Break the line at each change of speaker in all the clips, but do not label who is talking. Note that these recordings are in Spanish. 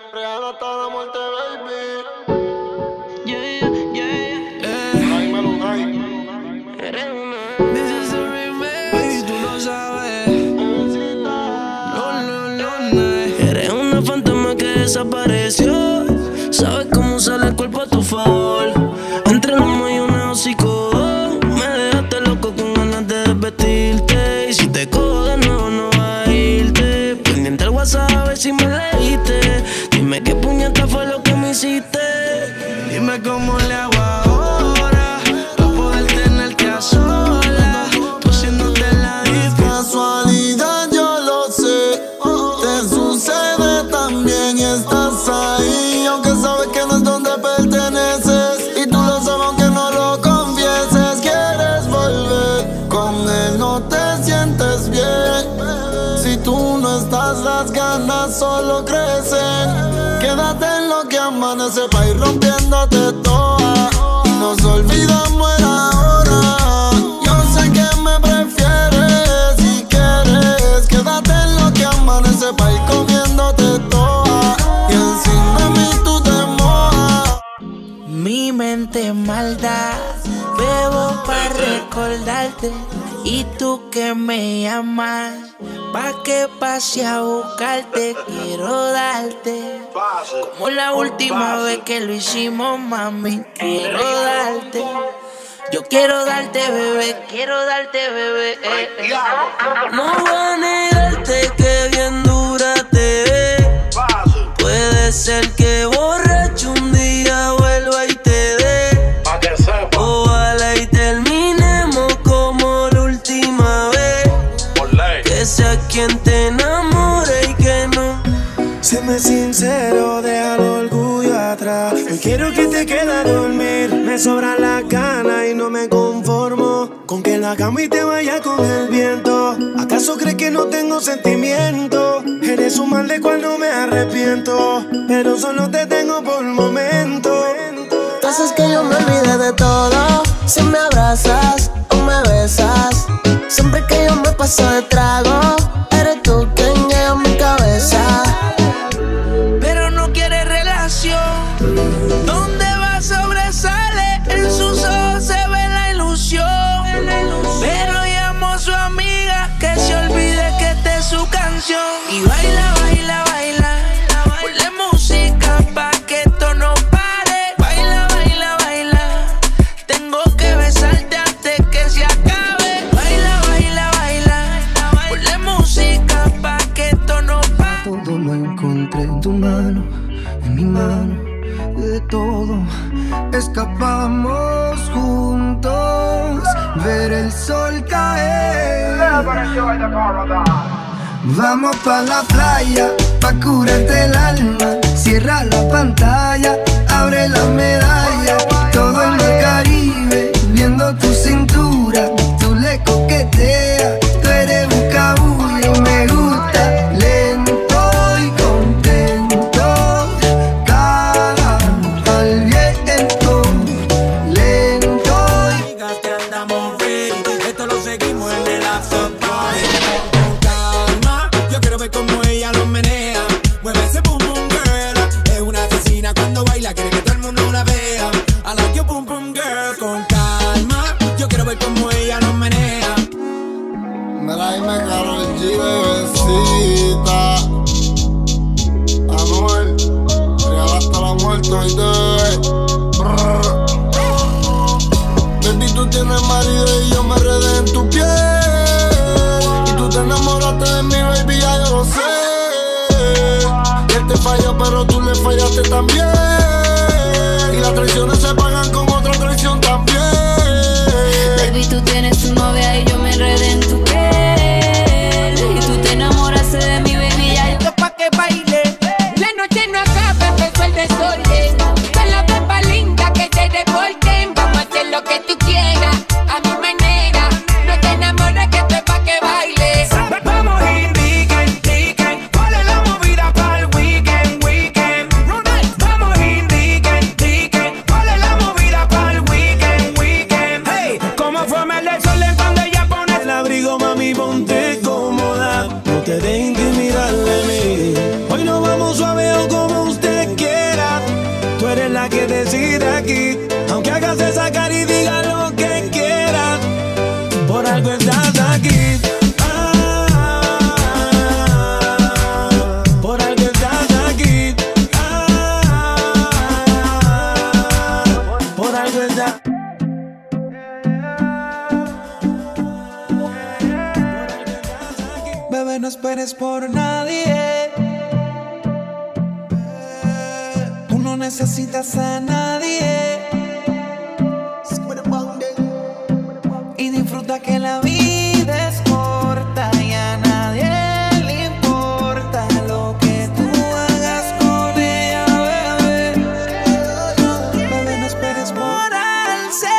Real hasta la muerte, baby.
Yeah, yeah.
Dímelo, Unai.
This is a remix. Baby, tú lo sabes. No. Eres una fantasma que desapareció. Sabes cómo usar el cuerpo a tu favor. Entre el humo y una hocicón. Me dejaste loco con ganas de desvestirte. Y si te cojo de nuevo no vas a irte. Pendiente el WhatsApp a ver si me leíste. Dime qué puñeta fue lo que me hiciste. Dime cómo le hago ahora para poder tenerte a solas. Tú haciéndote la difícil.
Casualidad, yo lo sé. Te sucede también y estás ahí. Aunque sabes que no es donde perteneces. Y tú lo sabes aunque no lo confieses. Quieres volver, con él no te sientes bien. Si tú no estás, las ganas solo crecen. Quédate en lo que amanece pa' ir rompiéndote toda. Y nos olvidamos el ahora. Yo sé que me prefieres. Si quieres, quédate en lo que amanece pa' ir comiéndote toda. Y encima de mí tú te mojas.
Mi mente maldad, bebo pa' recordarte. Y tú que me llamas, pa' que pase a buscarte. Quiero darte, como la última vez que lo hicimos, mami. Quiero darte, yo quiero darte, bebé. Quiero darte, bebé. No voy a negarte que bien dura te ve. Puede ser que borracho un día vuelva y te dé. Ojalá y terminemos como la última vez. Que sea quien te enamore y que no.
Séme sincero, deja el orgullo atrás. Hoy quiero que te quedes a dormir. Me sobra la gana y no me conformo con que la cama y te vaya con el viento. ¿Acaso crees que no tengo sentimiento? Eres un mal de cual no me arrepiento, pero solo te tengo por momento.
Haces que yo me olvide de todo. Si me abrazas o me besas. Siempre que yo me paso de trago, eres tú quien llega a mi cabeza.
Pero no quiere relación donde va sobresale. En sus ojos se ve la ilusión. Pero llamo a su amiga que se olvide que esta es su canción. Y baila, baila, baila. Ponle música pa' que esto no pare. Baila, baila, baila. Tengo que besarte antes que se acabe. Baila, baila, baila. Ponle música pa' que esto no pare.
Todo lo encontré en tu mano, en mi mano. De todo escapamos juntos, ver el sol caer. Vamos pa' la playa, pa' curarte el alma. Cierra la pantalla, abre la medalla. Todo en el Caribe, viendo tu cintura. Tú le coqueteas, tú eres buscabulla y me gusta. Lento y contento, cara al viento. Lento y
Que andamos ready, esto lo seguimos en el after party. Con calma, yo quiero ver cómo ella lo menea. Mueve ese boom boom girl. Es una asesina cuando baila, quiere que todo el mundo la vea. I like your boom boom girl. Con calma, yo quiero ver cómo ella lo menea.
Mira, dime Karol G, bebecita. Anuel, real hasta la muerte, oíste. Baby, tú tienes marido y yo me enredé en tu piel. Y tú te enamoraste de mí, baby, ya yo lo sé. Y él te falló, pero tú le fallaste también. Y las traiciones se pagan con otra traición también.
Baby, tú tienes tu novia y yo me enredé en tu piel. Y tú te enamoraste de mi baby, ya esto pa' que baile.
La noche no acaba, empezó el desorden. Con la pepa linda que te deporten. Vamos a hacer lo que tú quieras, a mi manera. No te enamores que esto es pa' que bailes.
Vamos a ir weekend, weekend. ¿Cuál es la movida para el weekend, weekend? Vamos a ir weekend, weekend. ¿Cuál es la movida para el weekend? quieres ir de aquí. Aunque hagas esa cara y digas lo que quieras, por algo estás aquí. Por algo estás aquí. Por algo estás. Bebé, no esperes por nadie. Tú no necesitas a nadie. Y disfruta que la vida es corta y a nadie le importa lo que tú hagas con ella, bebé. Bebé, no esperes por alce.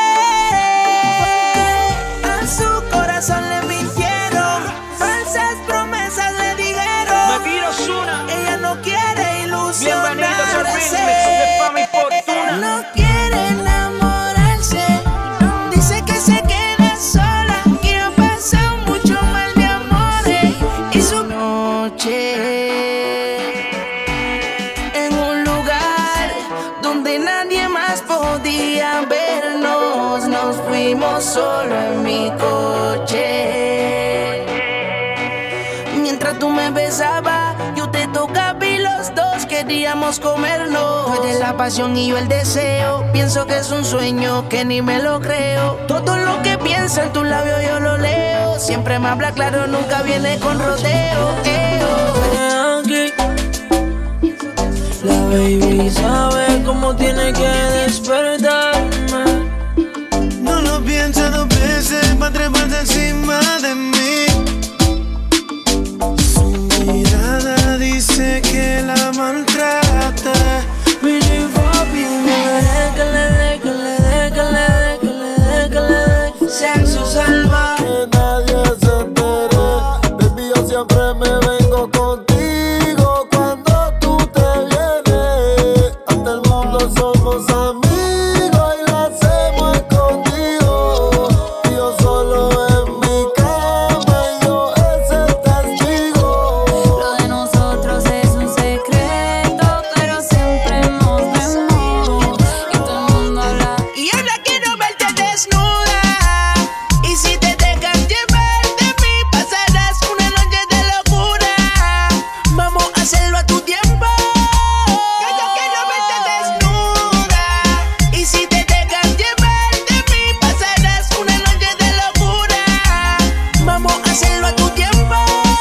A su corazón le mintieron, falsas promesas le dijeron. Ella no quiere ilusionarse, no quiere enamorarse. Dice que se queda sola, que ha pasado mucho mal de amores. Y su noche en un lugar donde nadie más podía vernos, nos fuimos solo en mi coche. Mientras tú me besabas, yo te tocaba y los dos queríamos comernos. Tú eres la pasión y yo el deseo. Pienso que es un sueño que ni me lo creo. Todo lo que piensa en tus labios yo lo leo. Siempre me habla claro, nunca viene con rodeo. Aquí, la baby sabe cómo tiene que despertarme.
No lo pienses dos veces pa' treparte encima de mí. Su mirada dice que la maltrata.
Really papi, que le dé sexo salvaje.
Que nadie se entere, baby, yo siempre me vengo contigo cuando tú te vienes. Ante el mundo somos amigos y lo hacemos escondidos. Y yo solo en mi cama y yo es el testigo.
Lo de nosotros es un secreto, pero siempre nos vemos y todo el mundo habla.
Y ahora quiero verte desnuda. Y si te dejas llevar de mí, pasarás una noche de locura. Vamos a hacerlo a tu tiempo. Que yo quiero verte desnuda. Y si te dejas llevar de mí, pasarás una noche de locura. Vamos a hacerlo a tu tiempo.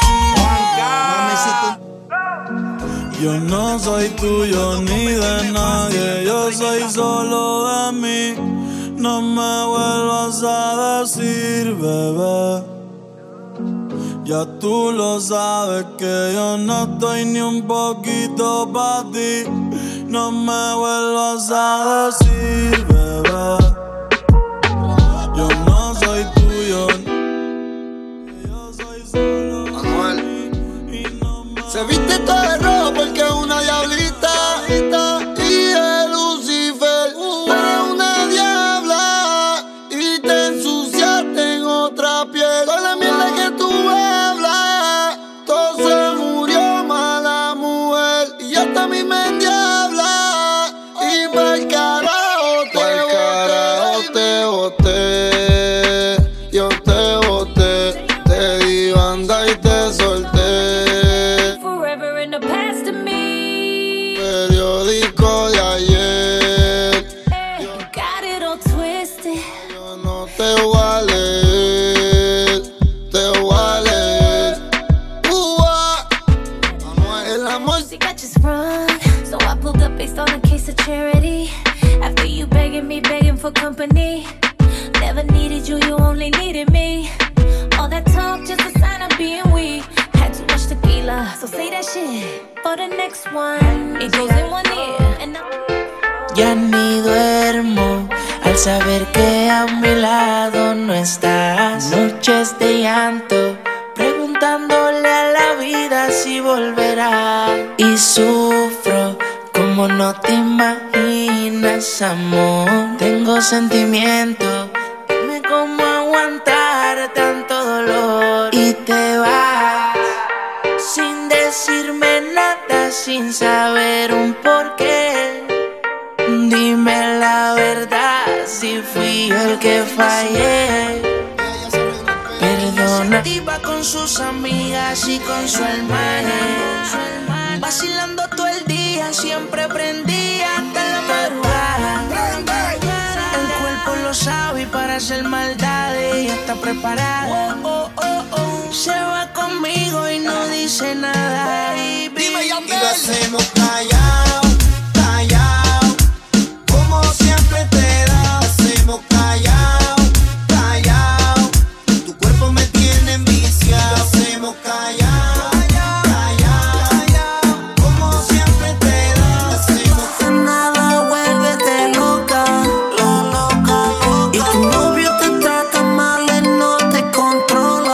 Yo no soy tuyo ni de nadie, yo soy solo de mí. No me vuelvas a decir, bebé. Ya tú lo sabes que yo no estoy ni un poquito pa' ti. No me vuelvas a decir, bebé. Yo no soy tuyo, yo soy solo de mí. Y no me... Se viste todo de rojo porque es una diablita. Y el Lucifer, tú eres una diabla. Y te ensuciaste en otra piel. Con la mierda que tú hablas, todo se murió mala mujer. Y hasta mi mente habla. Y pa'l carajo te boté. Yo te boté. Te di banda y te solté.
Forever in the past to me.
Periódico de ayer.
You got it all twisted.
Yo no te voy a leer, te voy a leer. El amor.
She got just run, so I pulled up based on a case of charity. After you begging me, begging for company. Never needed you, you only needed me. All that talk, just a sign of being weak. Had too much tequila, so say that shit for the next one. It goes in one ear and
Ya ni duermo al saber que a mi lado no estás. Noches de llanto, preguntándole a la vida si volverá. Y sufro como no te imaginas, amor. Tengo sentimientos, dime cómo aguantar tanto dolor. Y te vas sin decirme nada, sin saber un porqué. Dime fui yo el que fallé. Perdona. Iba con sus amigas y con su hermana, vacilando todo el día, siempre prendía hasta la madrugada. El cuerpo lo sabe y para hacer maldades ella está preparada. Se va conmigo y no dice nada.
Y lo hacemos callao, callao, como siempre te da. Hacemos callao, callao, tu cuerpo me tiene enviciado. Lo hacemos callao, callao, como siempre te da. Hacemos
nada, vuélvete loca, loca. Y tu novio te trata mal, él no te controla.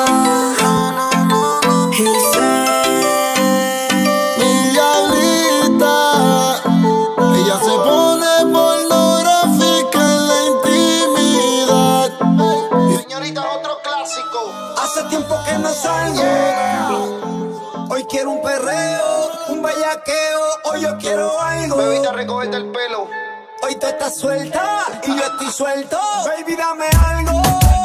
mi diablita, ella se pone pornográfica en la intimidad. Señorita, otro clásico.
Hace tiempo que no salgo. Hoy quiero un perreo, un bellaqueo. Hoy yo quiero algo.
Bebita, recogete el pelo.
Hoy tú estás suelta y yo estoy suelto. Baby, dame algo.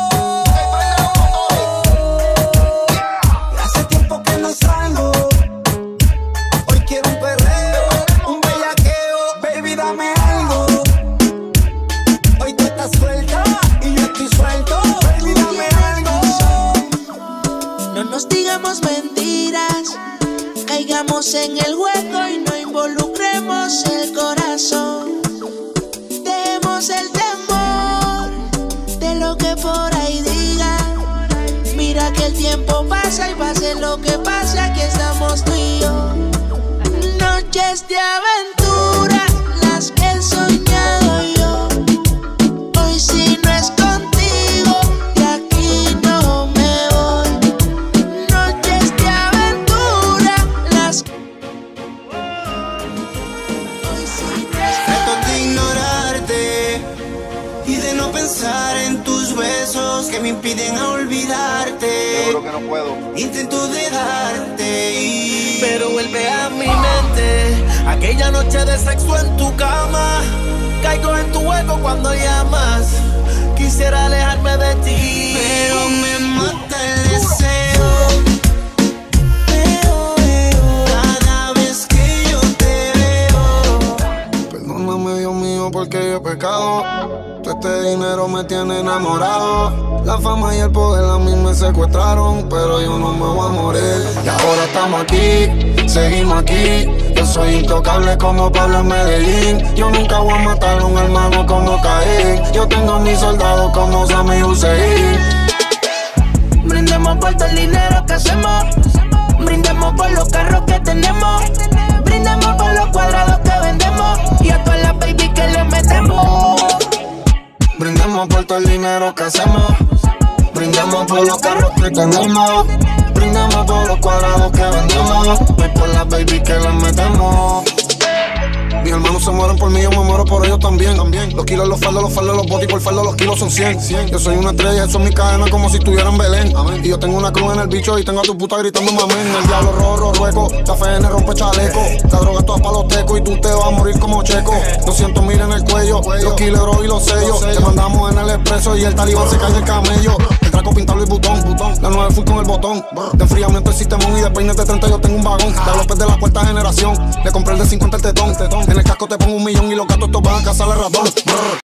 Hace tiempo que no salgo. Hoy quiero un perreo, un bellaqueo. Baby, dame algo. Hoy tú estás suelta y yo estoy suelto. Baby, dame algo.
No nos digamos mentiras, caigamos en el juego y no involucremos el corazón. Dejemos el temor de lo que por ahí digan. Mira que el tiempo pasa y pase lo que pase, aquí estamos tú y yo. Noches de aventura, las que he soñado yo. Hoy si no es contigo, de aquí no me voy. Noches de aventura, las que hoy si no es
Trato de ignorarte y de no pensar en tus besos que me impiden a olvidarte.
Seguro que no puedo.
Intento dejarte
pero vuelve a mi mente aquella noche de sexo en tu cama. Caigo en tu juego cuando llamas. Quisiera alejarme de ti,
pero me mata el deseo. Cada vez que yo te veo. Perdóname, Dios mío, porque yo he pecado. Todo este dinero me tiene enamorado. La fama y el poder a mí me secuestraron, pero yo no me voy a morir. Y ahora estamos aquí, seguimos aquí. Yo soy intocable como Pablo en Medellín. Yo nunca voy a matar a un hermano como Caín. Yo tengo mis soldados como Sammy Hussein.
Brindemos por todo el dinero que hacemos. Brindemos por los carros que tenemos. Brindemos por los cuadrados que vendemos. Y a todas las baby que le metemos.
Brindemos por todo el dinero que hacemos. Brindemos por los carros que tenemos. Brindemos por los cuadrados que vendemos. Y por las baby que les metemos. Mis hermanos se mueren por mí, yo me muero por ellos también. Los kilos, los faldos, los botes y por faldo los kilos son 100. Yo soy una estrella, eso es mi cadena como si estuviera en Belén. Y yo tengo una cruz en el bicho y tengo a tu puta gritando mamén. El diablo rojo, rueco, la FN rompe chaleco. La droga toda pa' los tecos y tú te vas a morir como checo. 200,000 en el cuello, los kilos y los sellos. Te mandamos en el expreso y el talibán se cae del camello. El traco pintado y botón. La 9 full con el botón. De enfriamiento el sistemón y de peines de 30 yo tengo un vagón. De López de la cuarta generación, le compré el de 50 el tetón. En el casco te pongo 1,000,000 y los gatos estos van a cazar el ratón.